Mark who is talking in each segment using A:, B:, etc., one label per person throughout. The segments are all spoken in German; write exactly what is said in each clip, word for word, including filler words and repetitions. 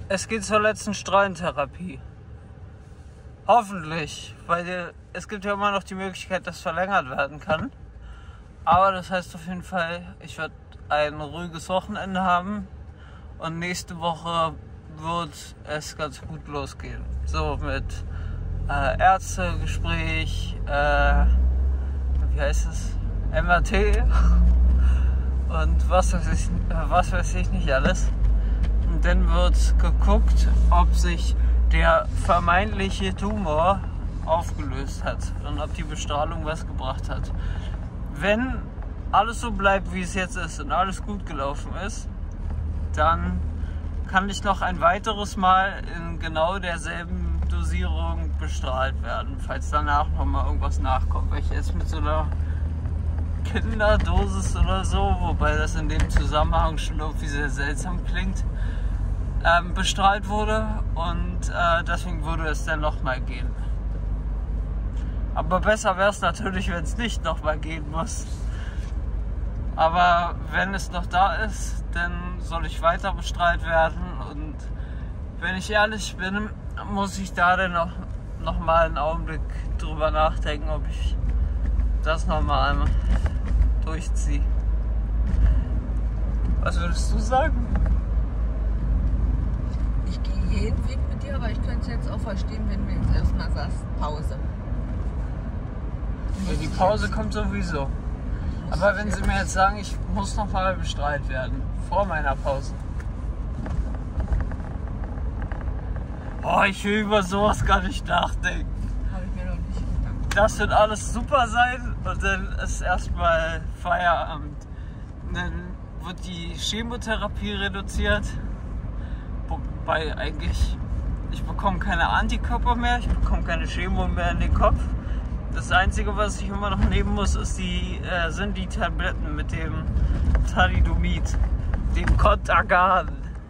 A: Es geht zur letzten Strahlentherapie. Hoffentlich, weil es gibt ja immer noch die Möglichkeit, dass verlängert werden kann. Aber das heißt auf jeden Fall, ich werde ein ruhiges Wochenende haben und nächste Woche wird es ganz gut losgehen. So mit äh, Ärztegespräch, äh, wie heißt es, M R T und was weiß ich, was weiß ich nicht alles. Und dann wird geguckt, ob sich der vermeintliche Tumor aufgelöst hat und ob die Bestrahlung was gebracht hat. Wenn alles so bleibt, wie es jetzt ist und alles gut gelaufen ist, dann kann ich noch ein weiteres Mal in genau derselben Dosierung bestrahlt werden, falls danach nochmal irgendwas nachkommt. Weil ich jetzt mit so einer Kinderdosis oder so, wobei das in dem Zusammenhang schon irgendwie sehr seltsam klingt, ähm, bestrahlt wurde und äh, deswegen würde es dann nochmal gehen. Aber besser wäre es natürlich, wenn es nicht nochmal gehen muss. Aber wenn es noch da ist, dann soll ich weiter bestrahlt werden und wenn ich ehrlich bin, muss ich da dann noch, noch mal einen Augenblick drüber nachdenken, ob ich das nochmal einmal durchziehe. Was würdest du sagen?
B: Ich gehe jeden Weg mit dir, aber ich könnte es jetzt auch verstehen, wenn du jetzt erstmal sagst, Pause.
A: Ja, die Pause kommt sowieso. Aber wenn Sie mir jetzt sagen, ich muss noch mal bestrahlt werden, vor meiner Pause. Oh, ich will über sowas gar nicht nachdenken.
B: Habe ich mir noch nicht gedacht.
A: Das wird alles super sein und dann ist erstmal Feierabend. Und dann wird die Chemotherapie reduziert. Wobei eigentlich, ich bekomme keine Antikörper mehr, ich bekomme keine Chemo mehr in den Kopf. Das Einzige, was ich immer noch nehmen muss, ist die, äh, sind die Tabletten mit dem Thalidomid, dem Contagan.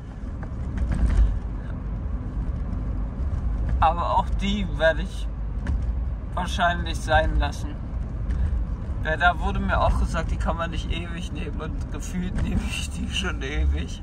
A: Aber auch die werde ich wahrscheinlich sein lassen. Ja, da wurde mir auch gesagt, die kann man nicht ewig nehmen und gefühlt nehme ich die schon ewig.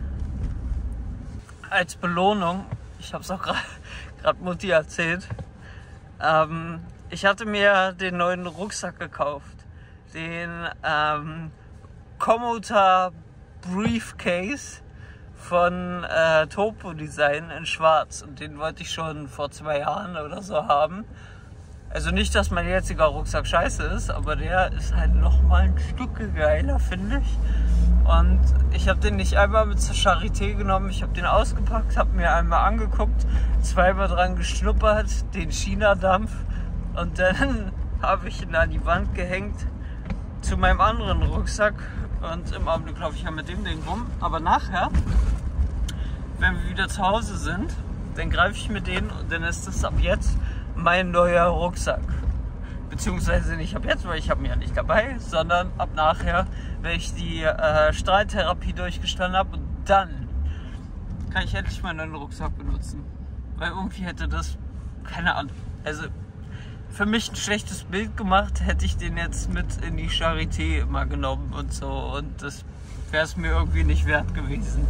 A: Als Belohnung, ich habe es auch gerade Mutti erzählt, ähm, ich hatte mir den neuen Rucksack gekauft, den ähm, Komoota Briefcase von äh, Topo Design in schwarz und den wollte ich schon vor zwei Jahren oder so haben. Also nicht, dass mein jetziger Rucksack scheiße ist, aber der ist halt noch mal ein Stück geiler, finde ich. Und ich habe den nicht einmal mit zur Charité genommen, ich habe den ausgepackt, habe mir einmal angeguckt, zweimal dran geschnuppert, den China-Dampf. Und dann habe ich ihn an die Wand gehängt zu meinem anderen Rucksack und im Augenblick laufe ich ja mit dem Ding rum. Aber nachher, wenn wir wieder zu Hause sind, dann greife ich mir den und dann ist das ab jetzt mein neuer Rucksack. Beziehungsweise nicht ab jetzt, weil ich habe ihn ja nicht dabei, sondern ab nachher, wenn ich die äh, Strahlentherapie durchgestanden habe und dann kann ich endlich meinen neuen Rucksack benutzen. Weil irgendwie hätte das, keine Ahnung, also für mich ein schlechtes Bild gemacht, hätte ich den jetzt mit in die Charité immer genommen und so. Und das wäre es mir irgendwie nicht wert gewesen.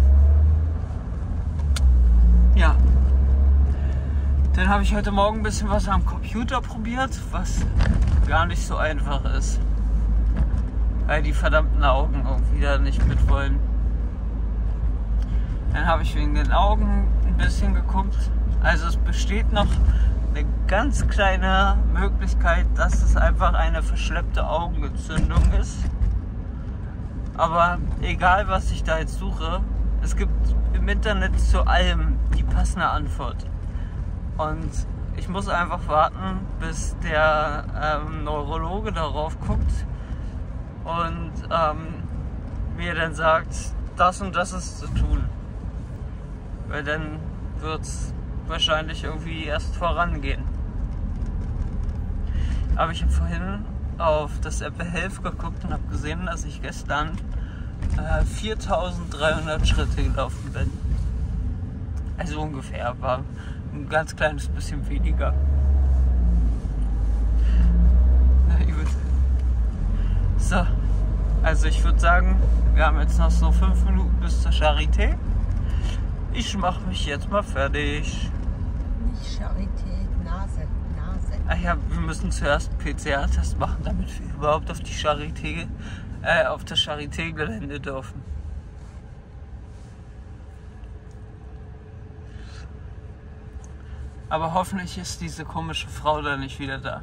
A: Ja. Dann habe ich heute Morgen ein bisschen was am Computer probiert, was gar nicht so einfach ist. Weil die verdammten Augen irgendwie da nicht mitwollen. Dann habe ich wegen den Augen ein bisschen geguckt. Also es besteht noch eine ganz kleine Möglichkeit, dass es einfach eine verschleppte Augenentzündung ist. Aber egal, was ich da jetzt suche, es gibt im Internet zu allem die passende Antwort. Und ich muss einfach warten, bis der ähm, Neurologe darauf guckt und ähm, mir dann sagt, das und das ist zu tun. Weil dann wird es wahrscheinlich irgendwie erst vorangehen. Aber ich habe vorhin auf das Apple Health geguckt und habe gesehen, dass ich gestern äh, viertausenddreihundert Schritte gelaufen bin. Also ungefähr, war ein ganz kleines bisschen weniger. Na gut. So, also ich würde sagen, wir haben jetzt noch so fünf Minuten bis zur Charité. Ich mache mich jetzt mal fertig.
B: Nicht Charité, Nase, Nase.
A: Ach ja, wir müssen zuerst einen P C R-Test machen, damit wir überhaupt auf die Charité, äh, auf das Charité-Gelände dürfen. Aber hoffentlich ist diese komische Frau da nicht wieder da.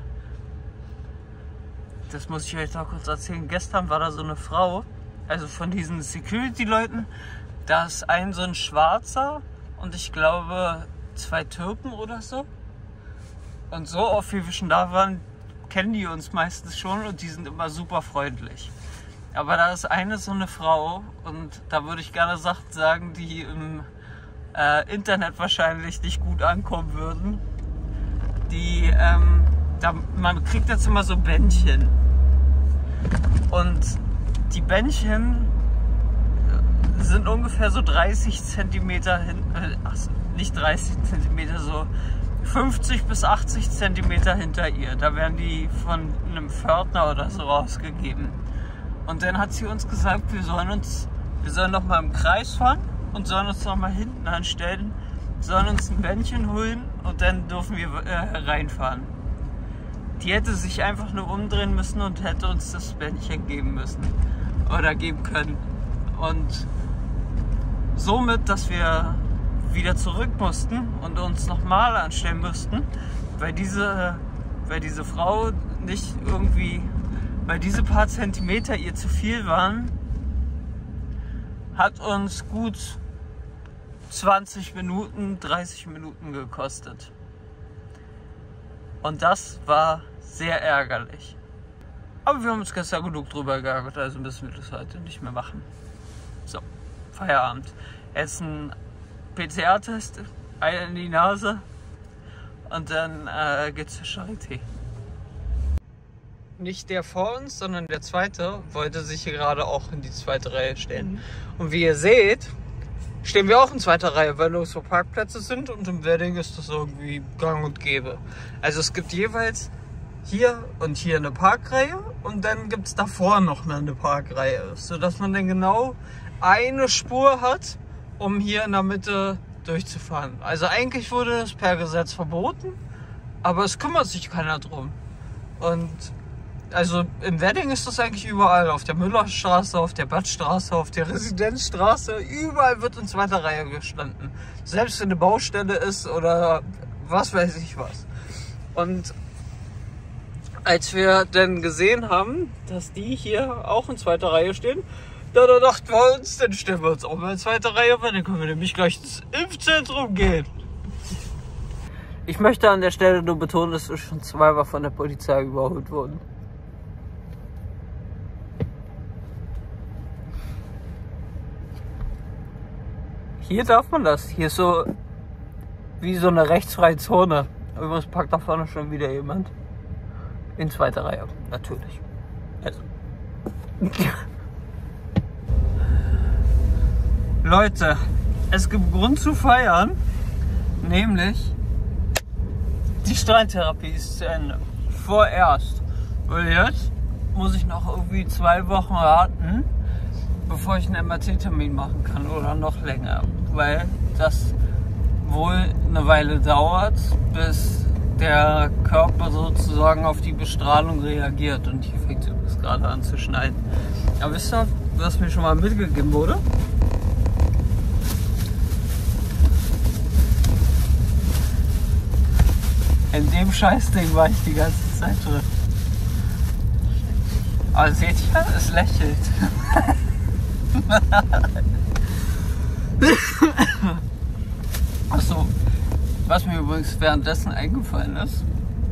A: Das muss ich euch noch kurz erzählen. Gestern war da so eine Frau, also von diesen Security-Leuten, da ist ein so ein Schwarzer und ich glaube zwei Türken oder so. Und so oft wie wir schon da waren, kennen die uns meistens schon und die sind immer super freundlich. Aber da ist eine so eine Frau und da würde ich gerne Sachen sagen, die im äh, Internet wahrscheinlich nicht gut ankommen würden. Die, ähm, da, man kriegt jetzt immer so Bändchen. Und die Bändchen sind ungefähr so dreißig Zentimeter hin, äh, ach, nicht dreißig Zentimeter, so fünfzig bis achtzig Zentimeter hinter ihr. Da werden die von einem Pförtner oder so rausgegeben. Und dann hat sie uns gesagt, wir sollen uns, wir sollen noch mal im Kreis fahren und sollen uns noch mal hinten anstellen, sollen uns ein Bändchen holen und dann dürfen wir äh, reinfahren. Die hätte sich einfach nur umdrehen müssen und hätte uns das Bändchen geben müssen oder geben können. Und somit, dass wir wieder zurück mussten und uns nochmal anstellen mussten, weil diese, weil diese Frau nicht irgendwie, weil diese paar Zentimeter ihr zu viel waren, hat uns gut zwanzig Minuten, dreißig Minuten gekostet. Und das war sehr ärgerlich. Aber wir haben uns gestern genug drüber geärgert, also müssen wir das heute nicht mehr machen. So, Feierabend. Jetzt ein P C R-Test, Eier in die Nase und dann äh, geht's zur Charité. Nicht der vor uns, sondern der zweite wollte sich hier gerade auch in die zweite Reihe stellen. Mhm. Und wie ihr seht, stehen wir auch in zweiter Reihe, weil nur so Parkplätze sind und im Wedding ist das irgendwie gang und gäbe. Also es gibt jeweils hier und hier eine Parkreihe und dann gibt es davor noch eine Parkreihe, sodass man dann genau eine Spur hat, um hier in der Mitte durchzufahren. Also eigentlich wurde das per Gesetz verboten, aber es kümmert sich keiner drum. Und also im Wedding ist das eigentlich überall, auf der Müllerstraße, auf der Badstraße, auf der Residenzstraße, überall wird in zweiter Reihe gestanden. Selbst wenn eine Baustelle ist oder was weiß ich was. Und als wir dann gesehen haben, dass die hier auch in zweiter Reihe stehen, da, da dachten wir uns, dann stellen wir uns auch mal in zweiter Reihe, weil dann können wir nämlich gleich ins Impfzentrum gehen. Ich möchte an der Stelle nur betonen, dass wir schon zweimal von der Polizei überholt wurden. Hier darf man das. Hier ist so wie so eine rechtsfreie Zone. Übrigens packt da vorne schon wieder jemand. In zweiter Reihe, natürlich. Also. Leute, es gibt Grund zu feiern, nämlich die Strahlentherapie ist zu Ende. Vorerst. Und jetzt muss ich noch irgendwie zwei Wochen warten, bevor ich einen M R T-Termin machen kann oder noch länger. Weil das wohl eine Weile dauert, bis der Körper sozusagen auf die Bestrahlung reagiert. Und hier fängt es gerade an zu schneiden. Aber wisst ihr, was mir schon mal mitgegeben wurde? In dem Scheißding war ich die ganze Zeit drin. Aber seht ihr, es lächelt. Achso, was mir übrigens währenddessen eingefallen ist.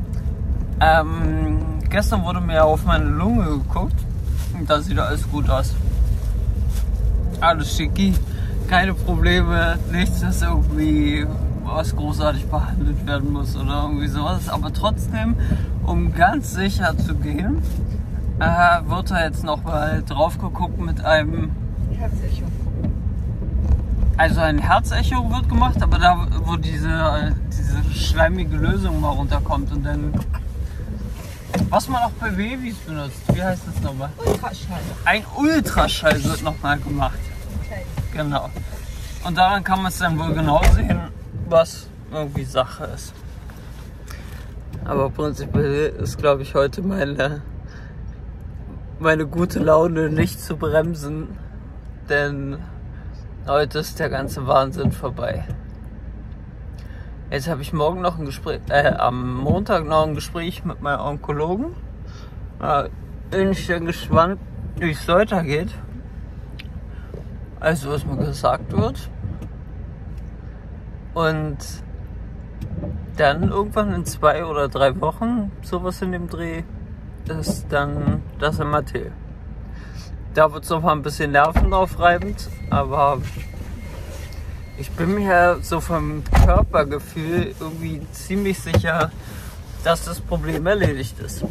A: Ähm, gestern wurde mir auf meine Lunge geguckt und da sieht alles gut aus. Alles schicki, keine Probleme, nichts, das irgendwie was großartig behandelt werden muss oder irgendwie sowas. Aber trotzdem, um ganz sicher zu gehen, äh, wird da jetzt noch mal drauf geguckt mit einem
B: Herzecho.
A: Also ein Herzecho wird gemacht, aber da, wo diese, diese schleimige Lösung mal runterkommt und dann, was man auch bei Babys benutzt, wie heißt das nochmal?
B: Ultraschall.
A: Ein Ultraschall wird nochmal gemacht.
B: Okay.
A: Genau. Und daran kann man es dann wohl genau sehen, was irgendwie Sache ist. Aber prinzipiell ist, glaube ich, heute meine, meine gute Laune nicht zu bremsen, denn heute ist der ganze Wahnsinn vorbei. Jetzt habe ich morgen noch ein Gespräch, äh, am Montag noch ein Gespräch mit meinem Onkologen. Da bin ich dann gespannt, wie es weitergeht. Also was mir gesagt wird. Und dann irgendwann in zwei oder drei Wochen, sowas in dem Dreh, ist dann das M R T. Da wird es noch mal ein bisschen nervenaufreibend, aber ich bin mir so vom Körpergefühl irgendwie ziemlich sicher, dass das Problem erledigt ist.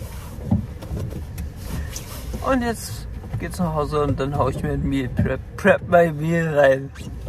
A: Und jetzt geht's nach Hause und dann hau ich mir ein Meal Prep, Prep my Meal rein.